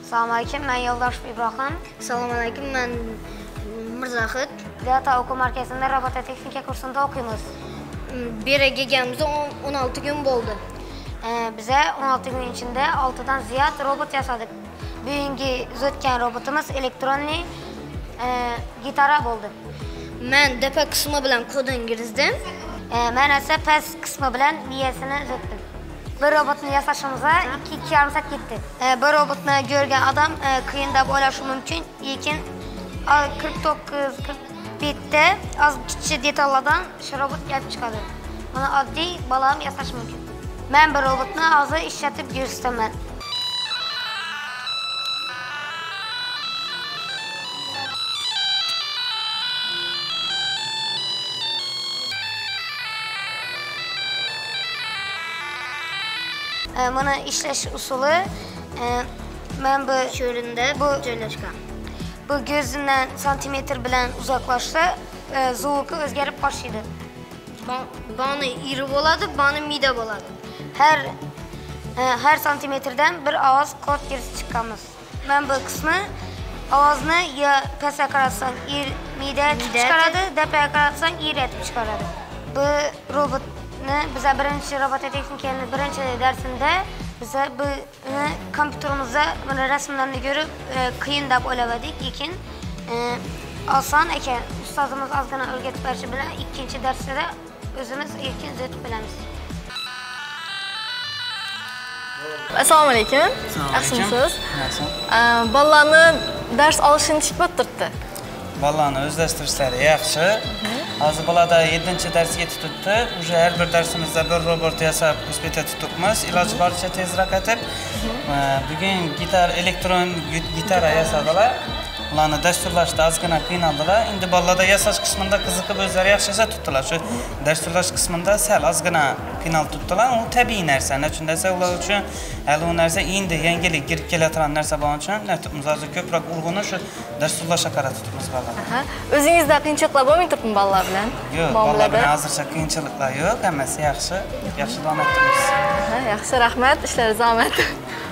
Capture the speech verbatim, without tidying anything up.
Assalomu alaykum, men Yo'ldoshev Ibrohim. Assalomu alaykum, men Mirzohid. Data o'quv markazida robototexnika kursida o'qiymiz. Beri kelganimizda o'n olti kun bo'ldi. Biza o'n olti kun ichida oltidan ziyod robot yasadik. Bugungi o'tgan robotimiz elektronli gitara bo'ldi. Men D P qismi bilan kodini kiritdim. Men esa past qismi bilan miyasini uzatdim. Bir robotni yasashimizga ikki ikki yarim soat ketdi. Bir robotni ko'rgan odam qiyin deb o'ylashi mumkin, lekin qirq to'qqiz qirq besh az kichik detallardan shu robot kelib chiqadi. Buni oddiy bolam yasash mumkin. Men bir robotni hozir ishlatib ko'rsataman. Buni ishlash usuli men bu Sho'rinda bu joylashgan. Bu ko'zdan santimetr bilan uzoqlashsa, zvuki o'zgarib boshlaydi. Bani iri bo'ladi, bani mida bo'ladi. Har har santimetrdan bir ovoz kod kirib chiqamiz. Men bu qismi ovozni ya pastga qaratsang ir mida chiqaradi, tepaga qaratsang ir etib chiqaradi. Bu robotni biza birinchi robototexnikaning birinchi darsida biza bu kompyuterimizda mana rasmlarni ko'rib qiyin deb o'yladik, lekin oson ekan. Ustozimiz ozgina o'rgatib berishi bilan ikkinchi darsda o'zimiz erkin o'tib bilamiz. Assalomu alaykum. Yaxshimisiz? Bolalarni dars olishini nechib o'tirdi? Bolalarni o'zlashtirishlari yaxshi. Hozir bolalar yettinchi darsga tutibdi. Уже har bir darsimizda bir robot yasab o'sbeta tutibmiz. Iloji boricha tezroq etib, bugun gitar elektron gitara yasadilar. Ularni dasturlashda ozgina qiynaldilar. Endi bolalarda yasash qismida qiziqib o'zlari yaxshi yasab tutdilar. Shu dasturlash qismida sal ozgina qiynalib tutdilar. U tabiiy narsa. Nechun desa, ular uchun hali u narsa endi yangilik kirib kelayotgan narsa bo'lgani uchun natimiz hozir ko'proq urg'uni shu dasturlashga qaratibmiz bolalarga. O'zingizda qiyinchiliklar bo'lmay turibmi bolalar bilan? Yo'q, bolalar bilan hozircha qiyinchiliklar yo'q, hammasi yaxshi. Yaxshi davom ettiramiz. Yaxshi, rahmat, ishlaringiz omad.